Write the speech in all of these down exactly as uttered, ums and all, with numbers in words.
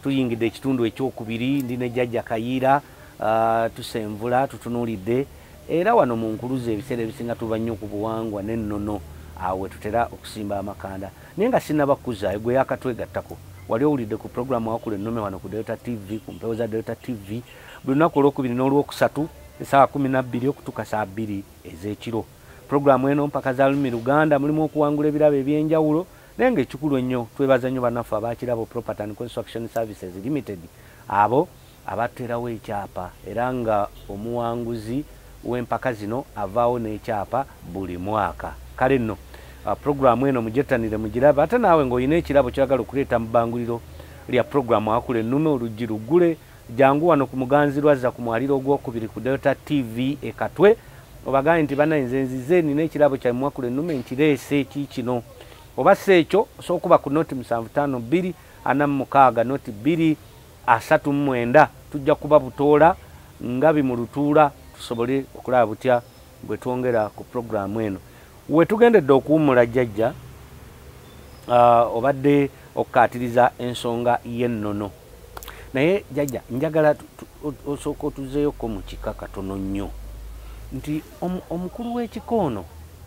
tuyingidde ekitundu ekyokubiri ndi ne Jjajja Kayiira uh, tusenvula tutunulidde era wano mu nkuluze ebiseera ebisinga tuba nnyo ku buwangwa n'ennono awe tutera okusimba amakanda naye nga sinnabakuza gwe yakatwegattako wali owulidde ku programu Wakula Ennume wano ku Delta T V ku mpewo za Delta T V buli lunaku olwokubiri n'olwokusatu essaawa kumi na bbiri okutuuka saa bbiri ez'ekiro. Programu eno mpaka za lulimi Luganda mulimu okuwangula ebirabo eby'enjawulo naye ng'ekikulu ennyo twebaza nnyo bannaffe abakirabo Property and Construction Services Limited abo abaterawo ekyapa era nga omuwanguzi w'empaka zino avaawo n'ekyapa buli mwaka. Kale nno uh, programu eno mujettanire mugirabe ate naawe ng'olina ekirabo kyagala okuleeta mu bbanguliro lya programu Wakula Ennume oluggi luggule jangu wano ku Muganzirwazza ku mwaliro ogwokubiri ku Delta T V e Katwe obagaye nti bana nze nzize nina ekirabo kya Wakula Ennume nkireese eki kino oba si ekyo osookuba ku noti musanvu ttaano bbiri ana mu mukaaga noti bbiri asatu mu mwenda tujja kuba butoola nga bimulutuula tusobole okulaba butya bwe twongera ku programu eno. We tugendedde okuwummula Jjajja uh, obadde okukaatiriza ensonga y'ennono naye Jjajja njagala osooka otuzeeyoko mu kika katono nnyo nti om, omukulu w'ekikoono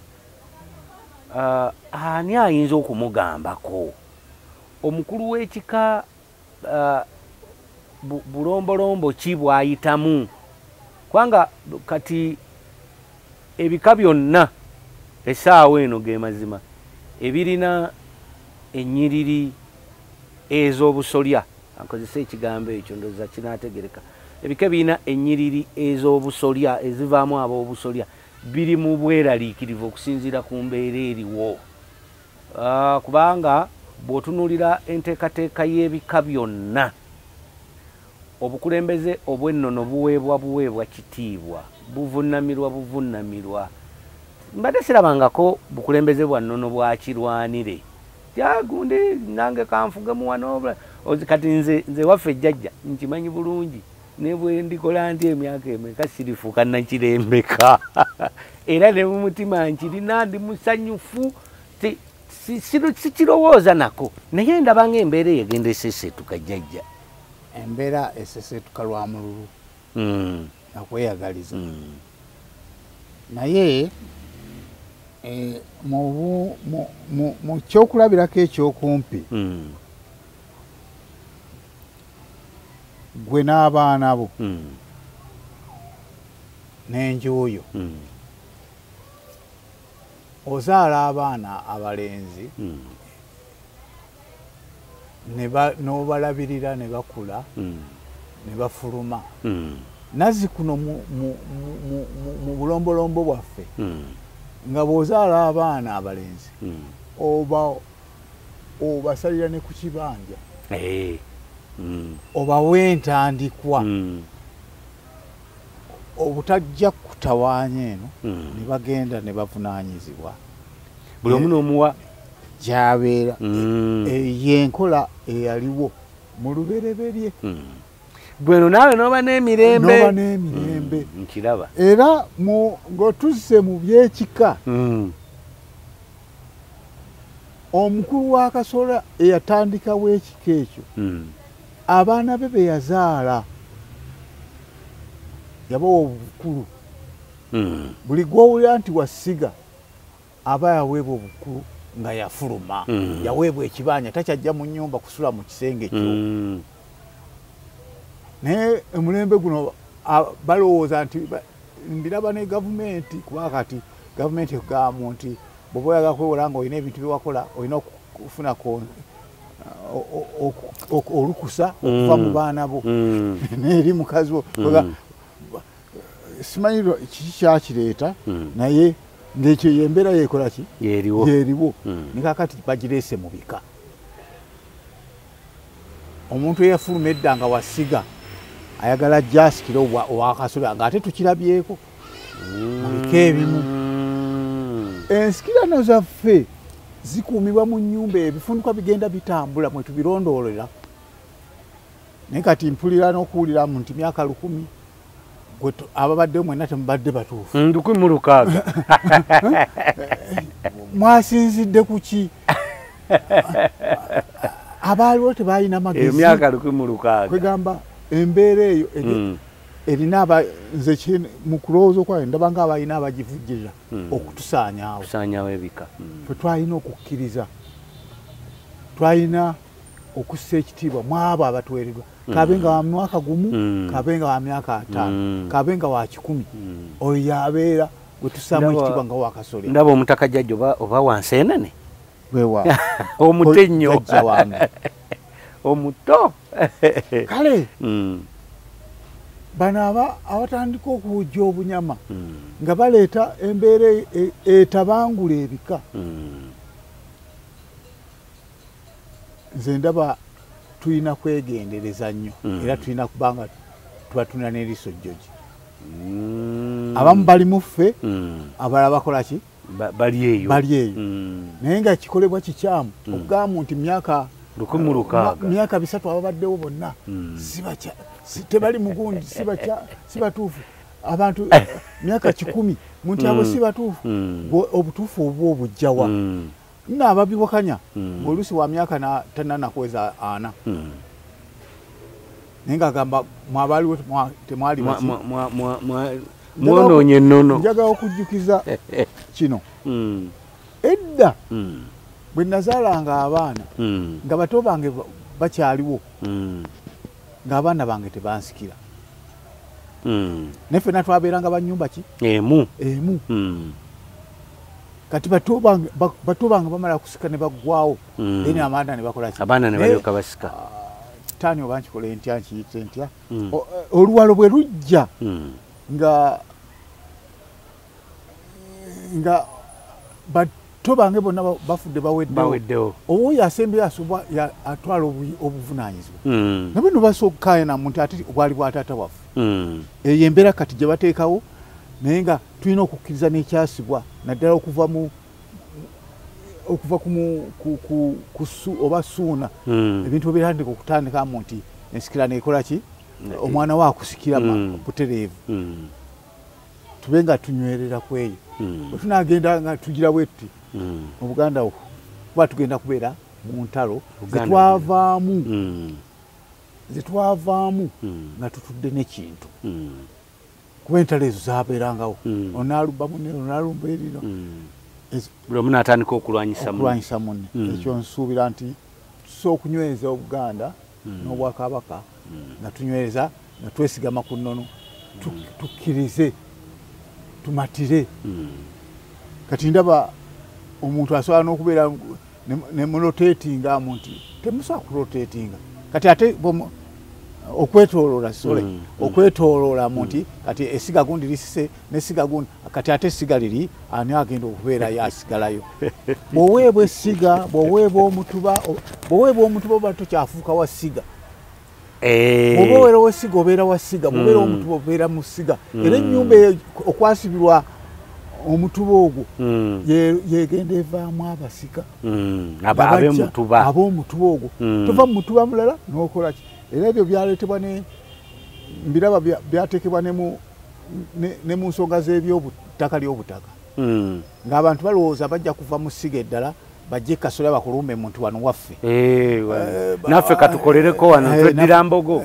uh, ani ayinza okumugambako omukulu w'ekika uh, bu, bulombolombo ki bw'ayitamu kubanga kati ebika byonna essaawa eno ge mazima ebirina ennyiriri ez'obusolya akozesa ekigambo ekyo ndowooza kinaategereka ebika birina ennyiriri ez'obusolya ezivaamu ab'obusolya biri mu bweraliikirivu okusinziira ku mbeera eriwo uh, kubanga bw'otunuulira enteekateeka y'ebika byonna obukulembeze obw'ennono buweebwa buweebwa kitiibwa buvunnamirwa buvunnamirwa mbadde sirabangako bukulembeze bwa nnono bwakirwanire tyagundi nange kanfugemu wano kati nze, nze waffe Jjajja nkimanyi bulungi ne bwe ndikola nti emyaka emeka sirifuuka nakirembeka era ne mu mutima nkirina ndi musanyufu sikirowooza nako naye ndabanga embeera eyegenda eseseetuka Jjajja embeera eseseetuka lwa mululu mm. nakweyagaliza mm. naye e, mu, mu, mu, mu kyokulabirako ekyokumpi mm. gwe n'abaana bo mm. n'enjuuyo mm. ozaala abaana abalenzi mm. n'obalabirira ne bakula mm. ne bafuluma mm. nazi kuno mu, mu, mu, mu, mu bulombolombo bwaffe mm. nga bw'ozaala abaana abalenzi mm. oba obasalira ne ku kibanja hey. mm. obawe entandikwa mm. obutajja kutawaanya eno mm. ne bagenda ne bavunaanyizibwa buli omu n'omuwa gyabeera mm. yenkola eyaliwo mu lubereberye mm. bweno naawe noba n'emirembe noba n'emirembe mm. nkiraba era ng'otuzze mu byekika mm. omukulu wa Kasola eyatandikawo ekika ekyo mm. abaana be be yazaala yabawa obukulu mm. buli gw'owulira nti wasiga aba yaweebwa obukulu nga yafuluma mm. yaweebwa ekibanja takyajja mu nnyumba kusula mu kisenge kyo mm. naye emulembe guno balowooza nti mbiraba ne gavumenti kuba kati gavumenti ekugamba nti bw'oba oyagala kwewola nga olina ebintu byewakola olina okufunako olukusa okuva mu baana bo n'eri mukazi wo simanyi kiki kyakireeta naye ng'ekyo yembeera yeekola ki yeeriwo ne kakati bagireese mu bika omuntu eyafuluma edda nga wasiga ayagala jasikira owa Kasola ng'ate tukirabyeko mu bika ebimu ensikirano zaffe zikuumibwa mu nnyumba ebifunduka bigenda bitambula mwe tubirondoolera naye kati mpulira n'okuwuliramu nti myaka lukumi ababaddeyo mwenna temubadde batuufu lukumi mu lukaaga mwasinzidde ku ki abaaliwo tebalina magezi emyaka lukumi mu lukaaga kwegamba embeera eyo erina aba nze mu kulowooza kwayo ndaba nga abalina abagivujjira okutusaanyaawo kusaanyaawo ebika fe twalina okukkiriza twalina okussa ekitiibwa mu abo abatuweereddwa kabe nga wa mwaka gumu kabe nga wa myaka ataano kabe nga wa kikumi oyo yabeera gwe tussaamu ekitiibwa nga wakasolya ndaba omutaka jjajja oba wanseenene wewa omuto ennyo omuto kale bano abatandika okuwujja obunyama nga baleeta embeera etabangula ebika nze ndaba tulina kwegendereza nnyo era tulina kubanga tubatunda n'eriiso jjogi abamu bali mu ffe abalala bakola ki bali eyo bali eyo naye nga kikolebwa kikyamu okugamba nti myaka lukumi mu lukaaga myaka bisatu ababaddewo bonna tebali mugundi si batuufu abantu myaka kikumi muntu abo si batuufu obutuufu obwo obujjawa nna ababiwakanya ng'oluusi wa myaka tananakweza ana naye ng'agamba mwabaliwo temwali mwonoonye ennono njagala okujjukiza kino edda bwe nazaalanga abaana nga bato bange bakyaliwo ng'abaana bange tebansikira naye ffenna twabeeranga bannyumba ki emu emu kati bato bange bamala kusika ne baggwawo then abaana ne bakola ki abaana ne balyoka basika taani oba nkikole ntya nkiyite ntya oluwalo bwe lujja nga nga bato bange bonna bafudde baweddewo oba oyo asembeyo asoba atwala obuvunaanyizibwa nabwe nobasokkaayanamu nti ate bwali bwataata waffe eyo embeera kati gye bateekawo naye nga tulina okukkiriza n'ekyasibwa naddala okuva mu okuva oba suuna ebintu ebirandika okutandikamu nti ensikira neekola ki omwana we akusikira butereevu tube nga tunywerera ku eyo bwe tunagenda nga tugira bwetti mu Buganda kuba tugenda kubeera mu ntalo zetwavaamu zetwavaamu nga tutudde n'ekintu kuba entalo ezo zabeerangawo onaalumba munne onaalumba erino buli omu naatandika okulwanyisa munne ekyo nsuubira nti tusobola okunyweza Obuganda n'Obwakabaka nga tunywereza nga twesigama ku nnono tukkirize tumatire kati ndaba omuntu asobola n'okubeera ne murotatinga mu nti temusobola kurotatinga kati ate okwetooloola sole okwetooloola mu nti kati essiga gundi lisise n'essiga gundi kati ate essiga liri ani agenda okubeera yasigalayo bw'oweebwa essiga bw'oweebwa omutuba bw'oweebwa omutuba oba tokyafuuka wa ssiga bw'oba obeera w'essiga obeera wa ssiga bw'obeera omutuba obeera mu ssiga era ennyumba okwasibirwa omutuba ogwo yegenda evaamu abasika ab'omutuba ogwo tova mu mutuba mulala n'okola ki era ebyo byaleetebwa mbiraba byateekebwa ne mu nsonga z'ebyobuttaka ly'obutaka ng'abantu balowooza bajja kuva mu ssiga eddala bajje Kasolya bakulumbe muntu wano waffe naffe katukolereko wano tweddira mbogo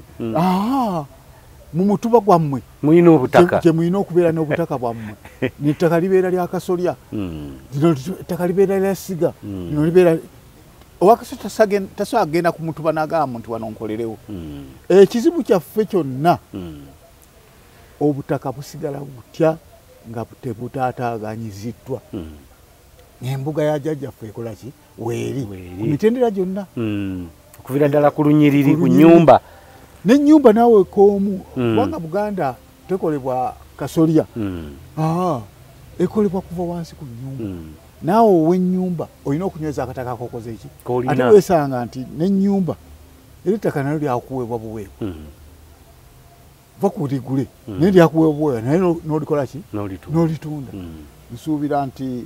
mu mutuba gwammwe mulina obutaka gye mulina okubeera n'obutaka bwammwe nettaka libeera lya Kasolya lino ettaka libeera lya ssiga lino libeera owakasolya tasobola kugenda ku mutuba n'agamba nti wano nkolerewo ekizibu kyaffe kyonna obutaka busigala butya nga tebutaataaganyiziddwa embuga ya jjajjaffe ekola ki weeri ku mitendera gyonna okuviira ddala ku lunyiriri ku nnyumba n'ennyumba naawe koomu kubanga Buganda tekolebwa Kasolya ekolebwa kuva wansi ku nnyumba naawe ow'ennyumba olina okunyweza akataka akokoze eki ate weesanga nti n'ennyumba era ettaka nalyo lyakuweebwa buweebwa va kuligule naye lyakuweebwa buweebwa naye n'olikola ki n'olitunda nsuubira nti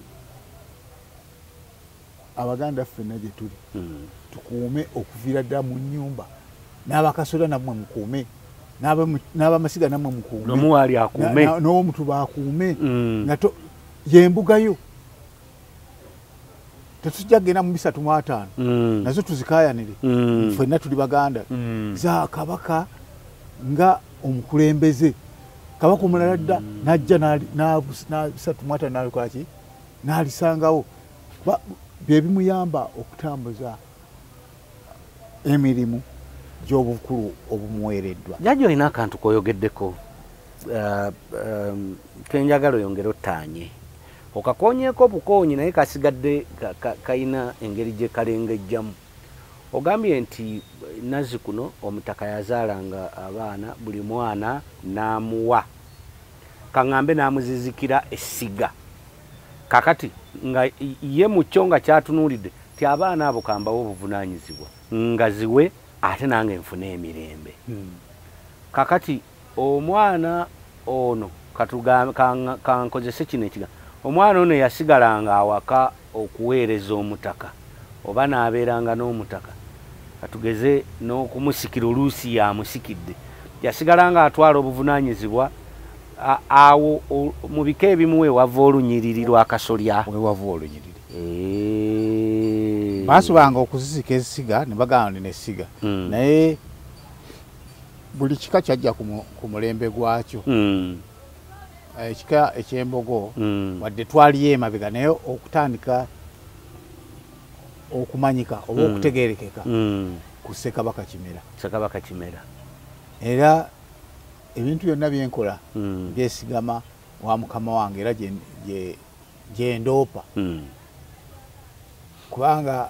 Abaganda ffenna gye tuli tukuume okuviira ddala mu nnyumba n'Abakasolya nammwe mukuume n'Abamasiga nammwe mukuume n'omuwaali akuume n'owomutuba akuume nga yembugayo tetujja kugenda mu bisatu mu ataano mm. nazo tuzikayanire mm. ffenna tuli baganda mm. za kabaka nga omukulembeze kabaka omulala dda mm. najja nabisatu mu ataano nalikolaki nalisangawo bye bimuyamba okutambuza emirimu gy'obukulu obumuweereddwa. Jjajja olina akantu koyogeddeko uh, um, kenjagala oyongere ottaanye okakoonyeeko obukoonyi naye kasigadde kayina ka, ka engeri gye kalengejjamu. Ogambye nti Nazzikuno omutaka yazaalanga abaana buli mwana n'amuwa kaŋŋambe n'amuzizikira essiga kakati nga ye mu kyo nga kyatunuulidde ti abaana abo kambawo obuvunaanyizibwa nga ziwe ate nange nfune emirembe. hmm. kakati omwana ono kankozese kino ekigambo omwana ono yasigalanga awaka okuweereza omutaka oba n'abeeranga n'omutaka katugeze n'okumusikira oluusi yamusikidde yasigalanga atwala obuvunaanyizibwa awo mu bika ebimu wewava olunyiriri lwakasolya wewava olunyiriri basobanga okuzisika esiga ne bagamba nina essiga naye buli kika kyajja ku mulembe gwakyo. ekika ekyembogo wadde twaliyo emabega naye okutandika okumanyika oba okutegerekeka ku Ssekabaka Kimera. Ssekabaka Kimera era ebintu byonna byenkola byesigama wa mukama wange era gyendoopa kubanga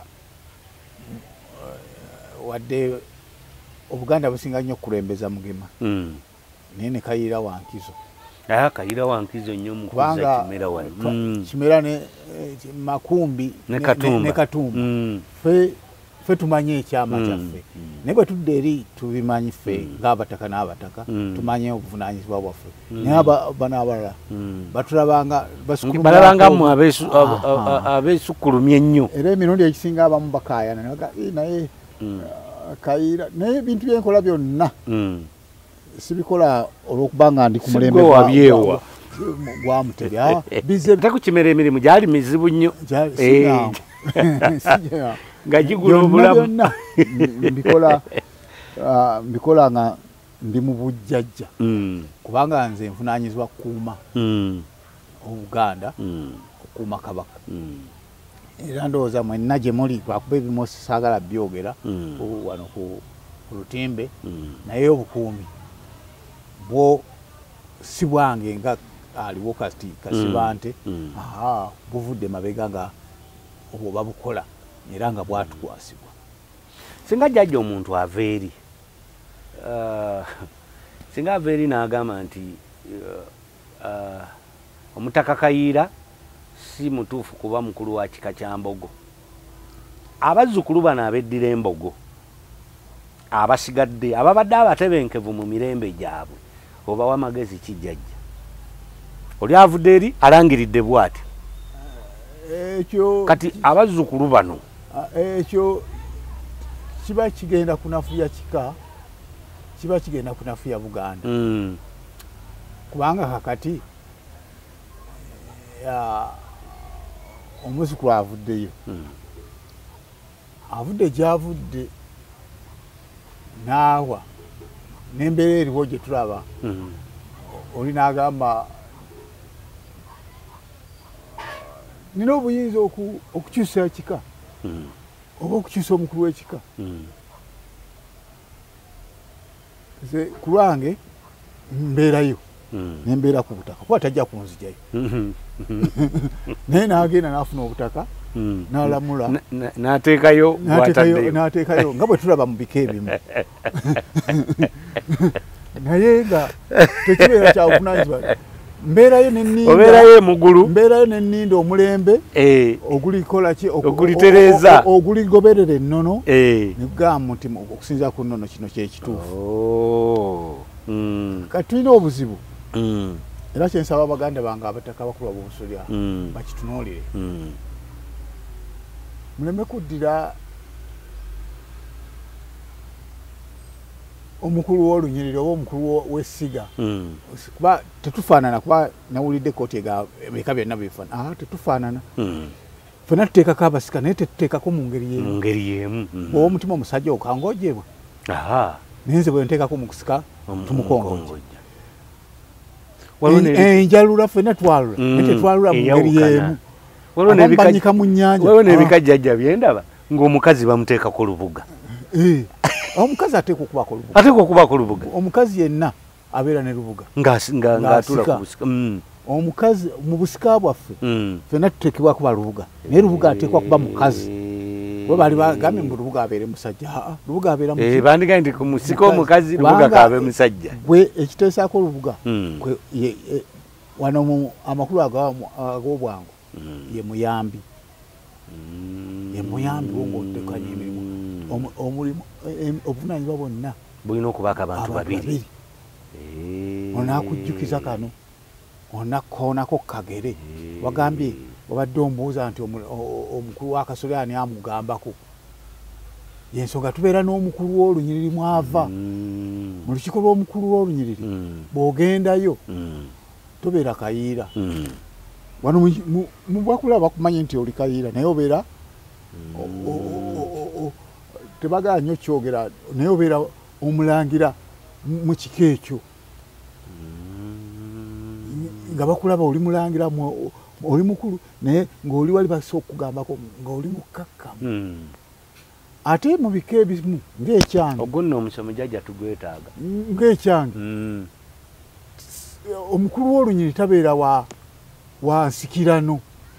wadde Obuganda businga nnyo okulembeza Mugema naye ne kayiira Wankizo. Ah, kayiira Wankizo nnyo mukuza Kimera wano. Kimera ne Makumbi ne Katumba. Ne Katumba. Fe fe tumanye ekyama kyaffe. Naye bwe tudde eri tubimanyi ffe ng'abataka n'abataka tumanye obuvunaanyizibwa bwaffe. Naye bano abalala batulabanga basukulumya. Balabanga mu abeesukkulumya ennyo. Era emirundi egisinga abamu bakaayana naye kayiira naye ebintu byenkola byonna sibikola olw'okubanga ndi ku mulembe wabyewa gwa Mutebi bize ku Kimera emirimu gyali mizibu nnyo nga gigula obulamu mbikola mbikola nga ndi mu bujjajja kubanga nze nvunaanyizibwa kukuuma Obuganda okukuuma Kabaka era ndowooza mwenna gye muli lwakuba ebimu saagala byogera wano ku Lutimbe naye obukuumi bwo si bwange nga aliwo kati Kasibante buvudde mabega nga obwo babukola era nga bwatukwasibwa. Singa jjajja omuntu ava eri singa ava eri n'agamba nti omutaka Kayiira si mutuufu kuba mukulu wa kika kya Mbogo, abazzukulu bano abeddira Embogo abasigadde ababadde abatebenkevu mu mirembe gyabwe obawa magezi ki jjajja? Oli avudde eri alangiridde bw'ati ekyo kati abazzukulu bano ekyo kiba kigenda kunafuya kika kiba kigenda kunafuya Buganda mm. kubanga kakati omuzukulu avuddeyo mm. avudde gyavudde naawa n'embeera eriwo gye tulaba mm. oli n'agamba nina obuyinza okukyusa ekika mm. oba okukyusa omukulu w'ekika mm. ze ku lwange mbeerayo mm. nembeera ku butaka kuba tajja kunzijayo naye n'agenda n'afuna obutaka mm. n'alamula n'ateekayo n'ateekayo nga bwe tulaba mu bika ebimu naye nga tekibeera kyabuvunaanyizibwa mbeerayo n'enninda obeerayo emugulu mbeerayo n'enninda omulembe eh ogulikola ki ogulitereeza oguligoberera ennono eh negamba nti okusinza ku nnono kino kyekituufu. oh mm. kati tulina obuzibu mm. era kyensaba Abaganda bange abataka bakulu b'obusolya mm. bakitunuulire mm. muleme kuddira omukulu w'olunyiriri oba omukulu w'essiga mm. kuba tetufaanana kuba nawulidde kooti ebika byonna bifaanana ah tetufaanana mm. fena tuteekako abasika naye tetuteekako mu ngeri yemu mu ngeri yemu omutima omusajja okangojjebwa nenze bwe nteekako mu kusika tumukongojja enjalula fena twalula naye tetwalula mu ngeri yemu abambanyika mu nnyanja waliwo n'ebikajjajja byendaba ng'omukazi bamuteekako lubuga omukazi ateekwa okubako lubuga ateekwa okubako lubuga omukazi yenna abeera ne lubuga ng'atula ku busika omukazi mu busika bwaffe fena tuteekebwa kuba lubuga naye lubuga ateekwa kuba mukazi bwe bali bagambye mbu lubuga abeere musajja lubuga abeera bandigaye nti ku musika omukazi lubuga kaabe musajja gwe ekiteesaako lubuga wano amakulu ag'obwangu ye muyambi ye muyambi wo ng'oddekanya emirimu omulimu obuvunanyizibwa bwonna bulina okubaako abantu babiri onakujjukiza kano onakoonako kagere wagambye wabadde ombuuza nti omukulu w'akasolya ani amugambako yensonga tubeera n'omukulu w'olunyiriri mwava mu lukiiko lw'omukulu w'olunyiriri bw'ogendayo tobeera kayiira wano mu bwakula bakumanyi nti oli kayiira naye obeera tebagala nnyo kyogera naye obeera omulangira mu kiko ekyo nga bakulaba oli mulangira oli mukulu naye ng'oli wali basobola okugambako ng'oli mukkakkamu ate mu biko ebimu ng'ekyange ogwo nno omusomo jjajja tugwetaaga ng'ekyange omukulu w'olunyiri tabeera wa wa nsikirano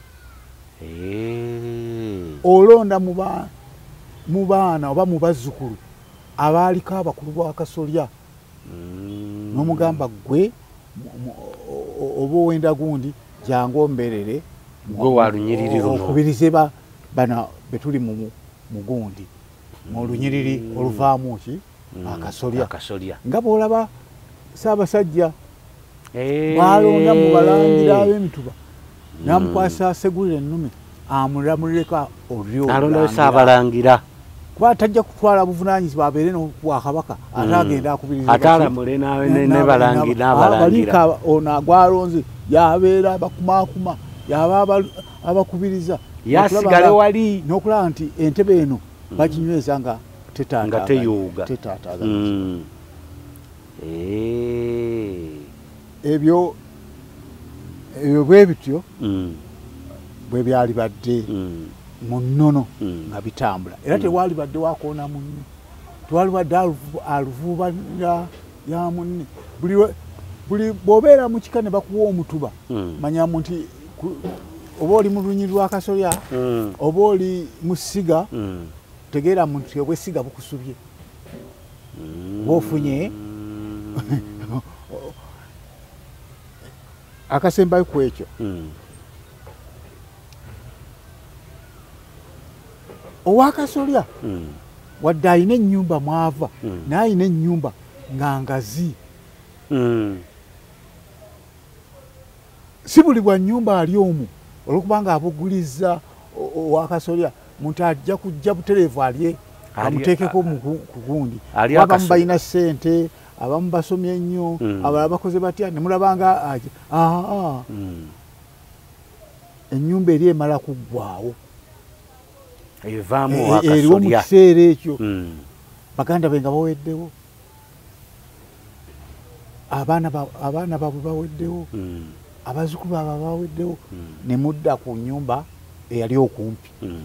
olonda mu baana oba mu bazzukulu abaaliko abakulu bw'akasolya n'omugamba ggwe oba owenda gundi jangu omberere gwe walunyiriri luno okubirize bano betuli mu gundi mu lunyiriri oluvaamu ki akasolya nga bw'olaba Ssaabasajja bwalonda mu balangira ab'emituba n'amukwasa Segulire Ennume amulamulireko olwalondayo Ssaabalangira kuba tajja kutwala buvunaanyizibwa abeere n'obwakabaka ate agenda akubiriza ate alamule n'abalangira ono agwalonze yabeera abakumaakuma yaba abakubiriza yasigale wali n'okulaba nti entebe eno baginyweza nga teteyuuga ebyo ebyo bwe bityo bwe byali badde mu nnono nga bitambula era tewali badde wakoona munne tewali badde aluvuubanira ya munne buli bw'obeera mu kika ne bakuwa omutuba manyamu nti oba oli mu lunyiri lw'akasolya oba oli mu ssiga tegeera mu nti obw'essiga bukusubye bw'ofunye akasembayo ku ekyo owakasolya wadde alina ennyumba mwava naye alina ennyumba nga ngazi si buli bwa nnyumba ali omu olwokubanga abuguliza owakasolya muntu ajja kujja butereevu alye amuteekeko ku gundi abamu balina ssente abamu basomye nnyo abalala bakoze batya ne mulabanga aa ennyumba eri emala kuggwaawo eriwo mu kiseera ekyo baganda be nga baweddewo abaana baabwe baweddewo abazzukulu baabwe baweddewo ne mudda ku nnyumba eyali okumpi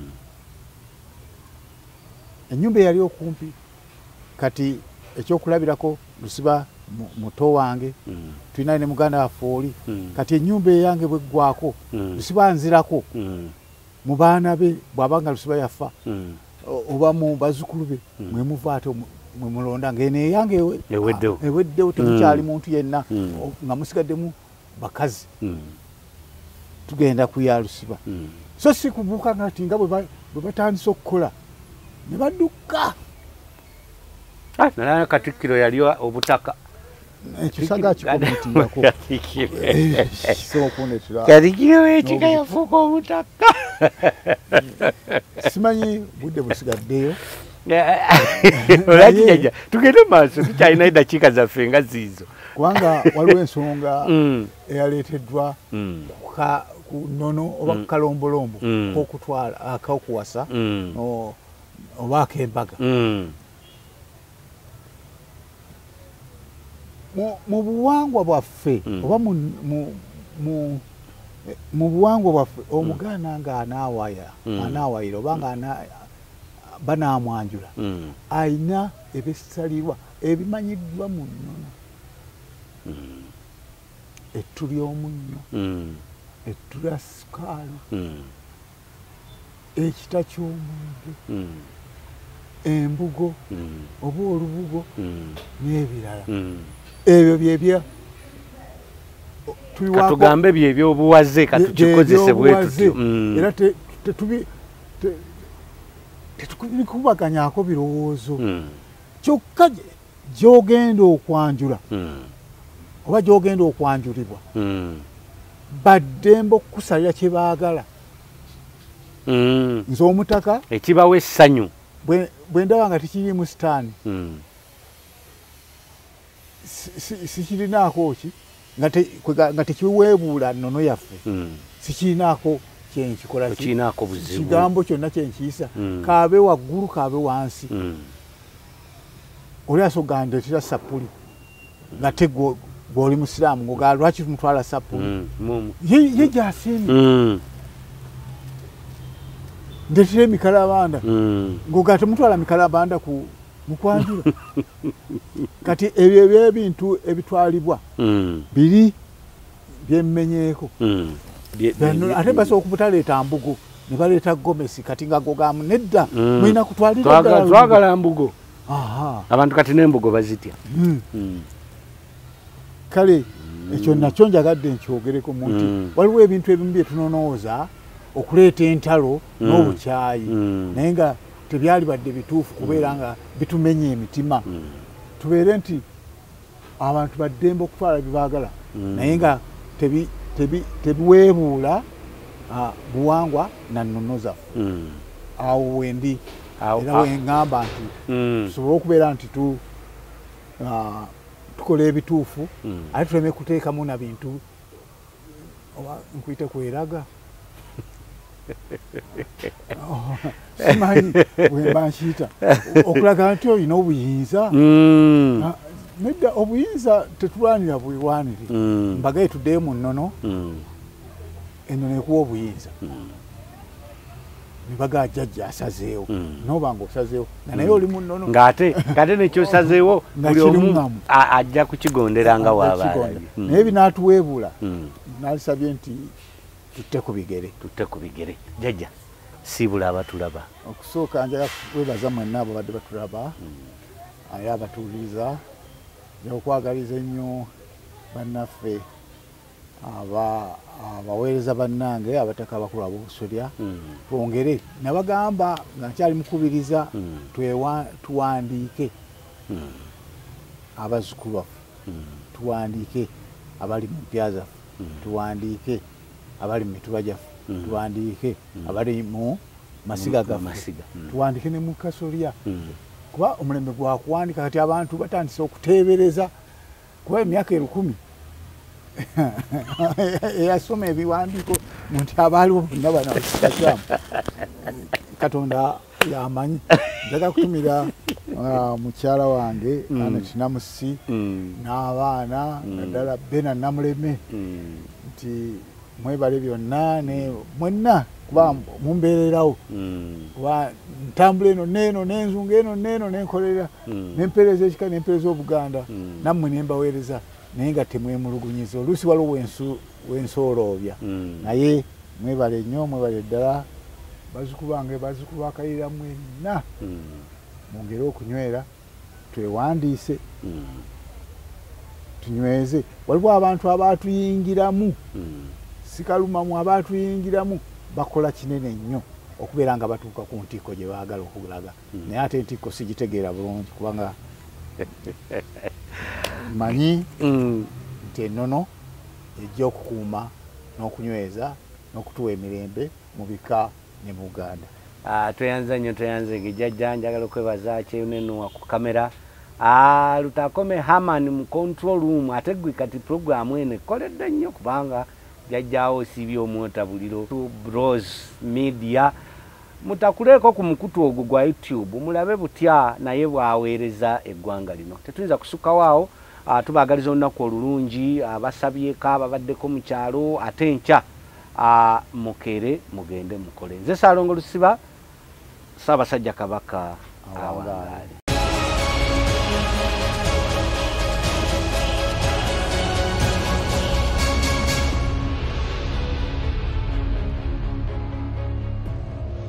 ennyumba eyali okumpi kati ekyokulabirako Lusiba muto wange tulina ne muganda waffe oli kati ennyumba eyange bweggwako Lusiba nzirako mu baana be bw'abanga Lusiba yafa oba mu bazzukulu be mwe muva ate mwe mulonda ng'eno eyange eweddewo temukyali muntu yenna nga musigaddemu bakazi tugenda kuya Lusiba so si kubuuka ngati nga bwe batandise okukola ne badduka nalaya Katikkiro yali obutaka ekisaga kikomitingako Katikkiro w'ekika yafuuka obutaka simanyi budde busigaddeyo olakijajja tugende maaso tukyalina eddakiika zaffe nga ziizo kubanga waliwo ensonga eyaleeteddwa ku nono oba mm. kalombolombo mm. kokutwala akokuwasa mm. o oba kembaga mm. mu mu buwangwa bwaffe mm. oba mu mu mu mu buwangwa bwaffe omuganda nga anaawaya mm. anaawayira oba nga ana banaamwanjula mm. ayina ebisalirwa ebimanyiddwa mu nnono mm. ettu ly'omunnyo mm. ettu lya sukaali mm. ekita ky'omwenge mm. embugo mm. oba olubugo mm. n'ebirala mm. ebyo byebya katugambe byebyobuwaze katukikozese bwe tutyo mm. era tetubi tetukubaganyako birowoozo mm. kyokka gy'ogenda okwanjula mm. oba gy'ogenda okwanjulibwa mm. baddembe okukusalira kye baagala mm. nze omutaka ekibawa essanyu bwe ndaba nga tekirimu sitaani mm. sikirinaako ki nga tekiweebuula nnono yaffe mm. sikirinaako kyenkikola kinaako buzibu kigambo kyonna kyenkiyisa mm. kaabe waggulu kaabe wansi mm. oli asoga ndeetera sapuli nga te gw'oli musiraamu ngoga lwaki tumutwala sapuli mm. ye gyasiimi mm. ndeetera emikalabanda mm. ngoga temutwala mikalabanda ku mukwanjula kati ebyo ebyebintu ebitwalibwa mm. biri byemmenyeeko mm. ate basobola okubutaleeta mbugo ne baleeta gomesi kati nga gogamu nedda mm. mulina kutwalira twagala mbugo aha abantu kati n'embugo bazitya mm. mm. kale ekyo mm. nakyo njagadde nkyogereko munti mm. waliwo ebintu ebimu bye tunonooza okuleeta entalo mm. n'obukyayi mm. naye nga tebyali badde bituufu kubeera mm. nga bitumenya emitima mm. tubeere nti abantu baddembe okutwala byebaagala mm. naye nga tebi tebi tebiweebuula uh, buwangwa na nnono zaffe mm. awo wendi era weŋŋamba nti mm. tusobole okubeera nti tu uh, tukola ebituufu mm. ate tuleme kuteekamu na bintu oba nkuyite kweraga oh, simanyi wemba nkiyita okulaga nti olina obuyinza mm. uh, nedda obuyinza tetulwanira bwewanire mm. mbagaye tuddeyo mu nnono mm. ennono ekuwa obuyinza mm. nebaga jjajja asazeewo mm. noba nga osazeewo nga naye oli mu nnono ng'ate ng'ate nekyosazeewo buli omu ajja kukigondera nga waabaala naye binaatuweebuula naalisabye nti tutte ku bigere tutte ku bigere jjajja siibula abatulaba okusooka njala kwebaza mwenna abo badde batulaba aye abatuwuliriza okwagaliza ennyo bannaffe abaweereza bannange abataka abakulu ab'obusolya twongere nabagamba nga nkyali mukubiriza tuwandiike abazzukulu baffe tuwandiike abali mu mpya zaffe tuwandiike abali mu mituba gyaffe tuwandiike abali mu masiga gaffe tuwandiike ne mu kasolya kuba omulembe gwakuwandika kati abantu batandise okuteebereza kuba emyaka erukumi eyasoma ebiwandiiko nti abaaliwo bonna banakyamu katonda yamanyi njaga kutumira mukyala wange Aneti Namusi n'abaana naddala Bena Namuleme nti mwebale byonna ne mwenna kuba mumbeererawo kuba ntambula eno neeno n'enzunga eno neeno nenkolera nempeereza ekika nempeereza obuganda nammwe nembaweereza naye nga temwemulugunyiza oluusi waliwo wensooloobya naye mwebale nnyo mwebale ddala bazzukulu bange bazzukulu bakayira mwenna mwongere okunywera twewandiise tunyweze waliwo abantu abaatuyingiramu sikalumamu abaatuyingiramu bakola kinene nnyo okubeera nga batuuka ku ntikko gye baagala okulaga naye ate entikko sigitegeera bulungi kubanga manyi nti ennono ejja okukuuma n'okunyweza n'okutuwa emirembe mu bika ne mu Buganda. tweyanza nnyo tweyanze ngejjajja njagala okwebaza kyenenuwa ku kamera lutakome Haman mu control room ate gwe kati programu eno ekoledde nnyo kubanga jajjawo osibye omwotabuliro Bros Media mutakuleko ku mukutu ogwo gwa YouTube mulabe butya naye bwaweereza eggwanga lino tetuyinza kusukawo awo tubagaliza olunaku olulungi abasabyeko ababaddeko mu kyalo ate enkya mukere mugende mukole nze Saalongo Lusiba Ssaabasajja Kabaka awangaale.